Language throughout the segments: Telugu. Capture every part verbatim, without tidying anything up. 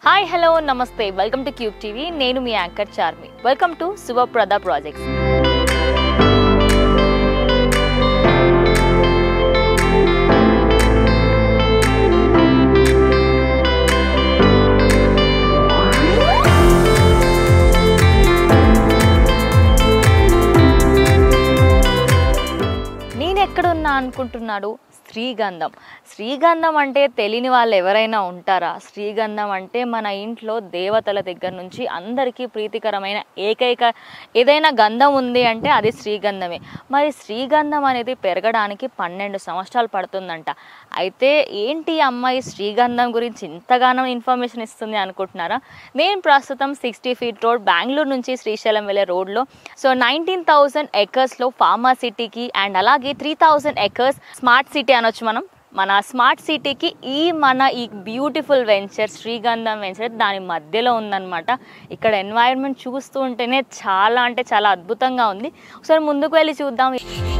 Hi, hello, namaste. Welcome to Cube T V. Nenu mi anchor Charmi. Welcome to Shuba Pradam projects. నేను ఎక్కడ ఉన్నా అనుకుంటున్నాడు Sree Gandham. Sree Gandham అంటే తెలియని వాళ్ళు ఎవరైనా ఉంటారా? Sree Gandham అంటే మన ఇంట్లో దేవతల దగ్గర నుంచి అందరికీ ప్రీతికరమైన ఏకైక ఏదైనా గంధం ఉంది అంటే అది Sree Gandhame. మరి Sree Gandham అనేది పెరగడానికి పన్నెండు సంవత్సరాలు పడుతుందంట. అయితే ఏంటి అమ్మాయి Sree Gandham గురించి ఇంతగానో ఇన్ఫర్మేషన్ ఇస్తుంది అనుకుంటున్నారా? నేను ప్రస్తుతం సిక్స్టీ ఫీట్ రోడ్ బెంగళూరు నుంచి శ్రీశైలం వెళ్ళే రోడ్లో సో నైన్టీన్ థౌసండ్ ఎకర్స్లో ఫార్మా సిటీకి అండ్ అలాగే three thousand acres smart city అనొచ్చు మనం మన స్మార్ట్ సిటీకి ఈ మన ఈ beautiful venture Sree Gandham venture దాని మధ్యలో ఉందన్నమాట. ఇక్కడ ఎన్వైరన్మెంట్ చూస్తూ ఉంటేనే చాలా అంటే చాలా అద్భుతంగా ఉంది. ఒకసారి ముందుకు వెళ్ళి చూద్దాం.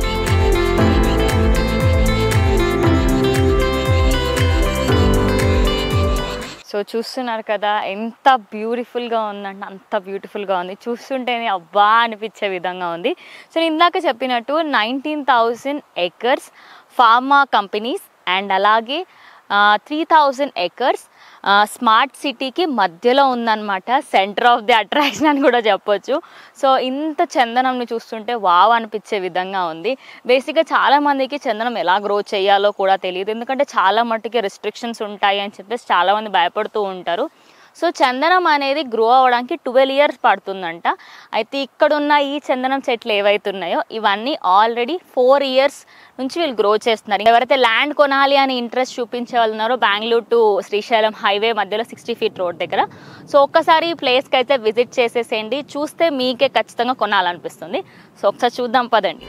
సో చూస్తున్నారు కదా ఎంత బ్యూటిఫుల్గా ఉందంటే అంత బ్యూటిఫుల్గా ఉంది. చూస్తుంటేనే అబ్బా అనిపించే విధంగా ఉంది. సో ఇందాక చెప్పినట్టు nineteen thousand acres pharma companies and అలాగే త్రీ థౌజండ్ ఎకర్స్ స్మార్ట్ సిటీకి మధ్యలో ఉందన్నమాట. సెంటర్ ఆఫ్ ది అట్రాక్షన్ అని కూడా చెప్పొచ్చు. సో ఇంత చందనంని చూస్తుంటే వావ్ అనిపించే విధంగా ఉంది. బేసిక్గా చాలామందికి చందనం ఎలా గ్రో చేయాలో కూడా తెలియదు, ఎందుకంటే చాలా మట్టుకి రెస్ట్రిక్షన్స్ ఉంటాయి అని చెప్పేసి చాలామంది భయపడుతూ ఉంటారు. సో చందనం అనేది గ్రో అవ్వడానికి ట్వెల్వ్ ఇయర్స్ పడుతుందంట. అయితే ఇక్కడున్న ఈ చందనం చెట్లు ఏవైతున్నాయో ఇవన్నీ ఆల్రెడీ ఫోర్ ఇయర్స్ నుంచి వీళ్ళు గ్రో చేస్తున్నారు. ఎవరైతే ల్యాండ్ కొనాలి అని ఇంట్రెస్ట్ చూపించే వాళ్ళు ఉన్నారో బెంగళూరు టు శ్రీశైలం హైవే మధ్యలో సిక్స్టీ ఫీట్ రోడ్ దగ్గర సో ఒక్కసారి ఈ ప్లేస్కి అయితే విజిట్ చేసేసేయండి. చూస్తే మీకే ఖచ్చితంగా కొనాలనిపిస్తుంది. సో ఒకసారి చూద్దాం పదండి.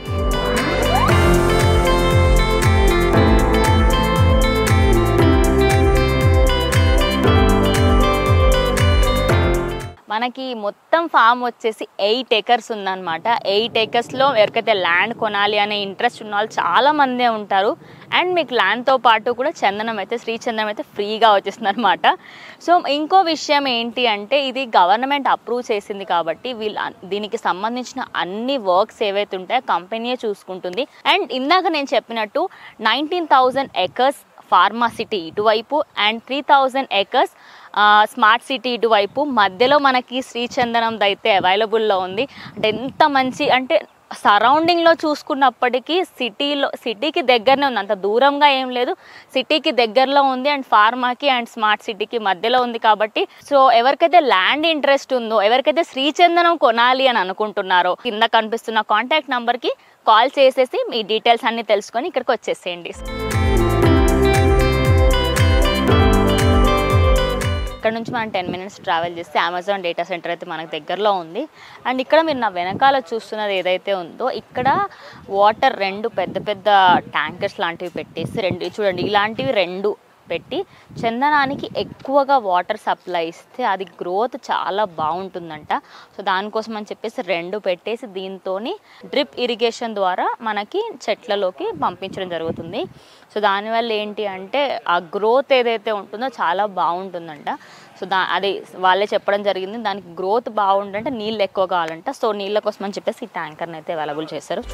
మనకి మొత్తం ఫామ్ వచ్చేసి ఎయిట్ ఎకర్స్ ఉందన్నమాట. ఎయిట్ ఎకర్స్లో ఎవరికైతే ల్యాండ్ కొనాలి అనే ఇంట్రెస్ట్ ఉన్న వాళ్ళు చాలామందే ఉంటారు. అండ్ మీకు ల్యాండ్తో పాటు కూడా చందనం అయితే శ్రీ చందనం అయితే ఫ్రీగా వచ్చేస్తుంది అనమాట. సో ఇంకో విషయం ఏంటి అంటే ఇది గవర్నమెంట్ అప్రూవ్ చేసింది కాబట్టి వీళ్ళు దీనికి సంబంధించిన అన్ని వర్క్స్ ఏవైతే ఉంటాయో కంపెనీయే చూసుకుంటుంది. అండ్ ఇందాక నేను చెప్పినట్టు nineteen thousand acres pharma city ఇటువైపు and three thousand acres smart city ఇటువైపు మధ్యలో మనకి శ్రీ చందనంది అయితే అవైలబుల్లో ఉంది. అంటే ఎంత మంచి అంటే సరౌండింగ్లో చూసుకున్నప్పటికీ సిటీలో సిటీకి దగ్గరనే ఉంది, అంత దూరంగా ఏం లేదు, సిటీకి దగ్గరలో ఉంది. అండ్ ఫార్మాకి అండ్ స్మార్ట్ సిటీకి మధ్యలో ఉంది కాబట్టి సో ఎవరికైతే ల్యాండ్ ఇంట్రెస్ట్ ఉందో ఎవరికైతే శ్రీ చందనం కొనాలి అని అనుకుంటున్నారో కింద కనిపిస్తున్న కాంటాక్ట్ నెంబర్కి కాల్ చేసేసి మీ డీటెయిల్స్ అన్నీ తెలుసుకొని ఇక్కడికి వచ్చేసేయండి. ఇక్కడ నుంచి మనం టెన్ మినిట్స్ ట్రావెల్ చేస్తే అమెజాన్ డేటా సెంటర్ అయితే మనకు దగ్గరలో ఉంది. అండ్ ఇక్కడ మీరు నా వెనకాల చూస్తున్నది ఏదైతే ఉందో ఇక్కడ వాటర్ రెండు పెద్ద పెద్ద ట్యాంకర్స్ లాంటివి పెట్టేసి రెండు చూడండి ఇలాంటివి రెండు పెట్టి చందనానికి ఎక్కువగా వాటర్ సప్లై ఇస్తే అది గ్రోత్ చాలా బాగుంటుందంట. సో దానికోసం అని చెప్పేసి రెండు పెట్టేసి దీంతో డ్రిప్ ఇరిగేషన్ ద్వారా మనకి చెట్లలోకి పంపించడం జరుగుతుంది. సో దానివల్ల ఏంటి అంటే ఆ గ్రోత్ ఏదైతే ఉంటుందో చాలా బాగుంటుందంట. సో దా అది వాళ్ళే చెప్పడం జరిగింది. దానికి గ్రోత్ బాగుంటుందంటే నీళ్ళు ఎక్కువ కావాలంట. సో నీళ్ళ కోసం అని చెప్పేసి ఈ ట్యాంకర్ని అయితే అవైలబుల్ చేశారు.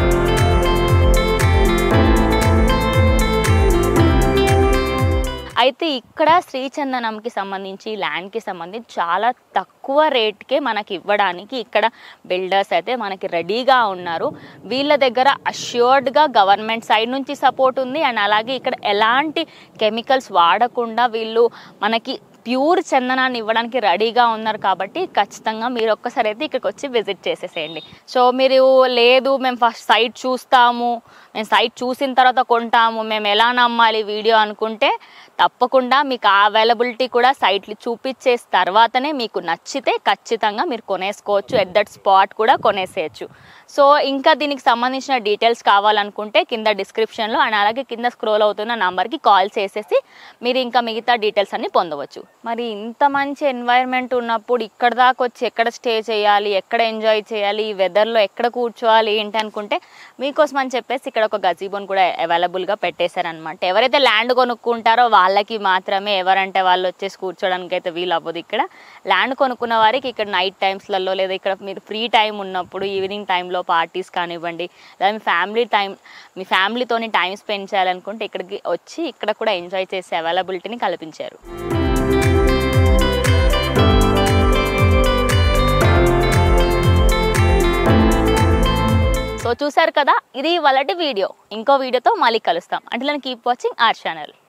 అయితే ఇక్కడ శ్రీ చందనంకి సంబంధించి ల్యాండ్కి సంబంధించి చాలా తక్కువ రేట్కే మనకి ఇవ్వడానికి ఇక్కడ బిల్డర్స్ అయితే మనకి రెడీగా ఉన్నారు. వీళ్ళ దగ్గర అష్యూర్డ్గా గవర్నమెంట్ సైడ్ నుంచి సపోర్ట్ ఉంది. అండ్ అలాగే ఇక్కడ ఎలాంటి కెమికల్స్ వాడకుండా వీళ్ళు మనకి ప్యూర్ చందనాన్ని ఇవ్వడానికి రెడీగా ఉన్నారు. కాబట్టి ఖచ్చితంగా మీరు ఒక్కసారి అయితే ఇక్కడికి వచ్చి విజిట్ చేసేసేయండి. సో మీరు లేదు మేము ఫస్ట్ సైట్ చూస్తాము, మేము సైట్ చూసిన తర్వాత కొంటాము, మేము ఎలా నమ్మాలి వీడియో అనుకుంటే తప్పకుండా మీకు ఆ అవైలబిలిటీ కూడా సైట్లు చూపించే తర్వాతనే మీకు నచ్చితే ఖచ్చితంగా మీరు కొనేసుకోవచ్చు. ఎట్ దట్ స్పాట్ కూడా కొనేసేయచ్చు. సో ఇంకా దీనికి సంబంధించిన డీటెయిల్స్ కావాలనుకుంటే కింద డిస్క్రిప్షన్లో అండ్ అలాగే కింద స్క్రోల్ అవుతున్న నంబర్కి కాల్ చేసేసి మీరు ఇంకా మిగతా డీటెయిల్స్ అన్నీ పొందవచ్చు. మరి ఇంత మంచి ఎన్వైర్న్మెంట్ ఉన్నప్పుడు ఇక్కడ దాకా వచ్చి ఎక్కడ స్టే చేయాలి, ఎక్కడ ఎంజాయ్ చేయాలి, ఈ వెదర్లో ఎక్కడ కూర్చోవాలి ఏంటి అనుకుంటే మీకోసం అని చెప్పేసి ఇక్కడ ఒక గజీబోని కూడా అవైలబుల్గా పెట్టేశారనమాట. ఎవరైతే ల్యాండ్ కొనుక్కుంటారో వాళ్ళకి మాత్రమే, ఎవరంటే వాళ్ళు వచ్చేసి కూర్చోడానికి అయితే వీలు అవ్వదు. ఇక్కడ ల్యాండ్ కొనుక్కున్న వారికి ఇక్కడ నైట్ టైమ్స్లలో లేదా ఇక్కడ మీరు ఫ్రీ టైం ఉన్నప్పుడు ఈవినింగ్ టైంలో పార్టీస్ కానివ్వండి, లేదా మీ ఫ్యామిలీ టైం మీ ఫ్యామిలీతోని టైం స్పెండ్ చేయాలనుకుంటే ఇక్కడికి వచ్చి ఇక్కడ కూడా ఎంజాయ్ చేసే అవైలబిలిటీని కల్పించారు. సో చూసారు కదా, ఇది వాళ్ళటి వీడియో. ఇంకో వీడియోతో మళ్ళీ కలుస్తాం. అంటే కీప్ వాచింగ్ అవర్ ఛానల్.